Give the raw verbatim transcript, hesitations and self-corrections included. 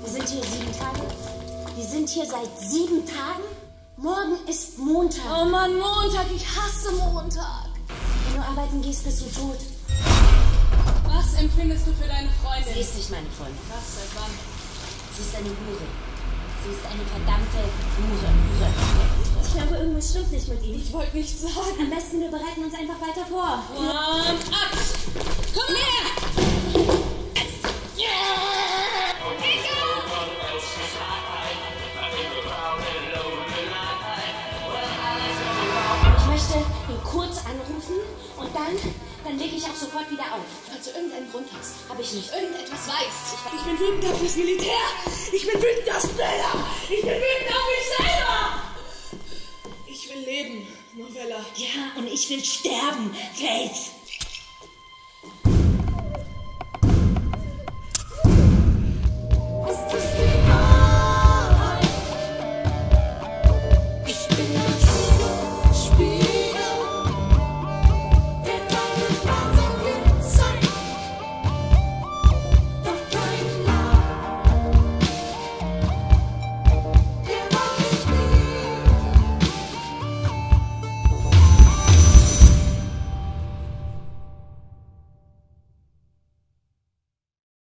Wir sind hier sieben Tage. Wir sind hier seit sieben Tagen. Morgen ist Montag. Oh Mann, Montag. Ich hasse Montag. Wenn du arbeiten gehst, bist du tot. Was empfindest du für deine Freundin? Sie ist nicht meine Freundin. Was, seit wann? Sie ist eine Hure. Sie ist eine verdammte Hure. Hure. Hure. Ich glaube, irgendwas stimmt nicht mit ihm. Ich wollte nichts sagen. Am besten, wir bereiten uns einfach weiter vor. Und ab! Komm her! Ich möchte ihn kurz anrufen und dann, dann lege ich auch sofort wieder auf. Falls du irgendeinen Grund hast, Habe ich nicht. irgendetwas weißt. Ich, ich bin wütend auf das Militär. Ich bin wütend auf Bella. Ich bin wütend auf mich selber. Ich will leben, Novella. Ja, und ich will sterben, Faith.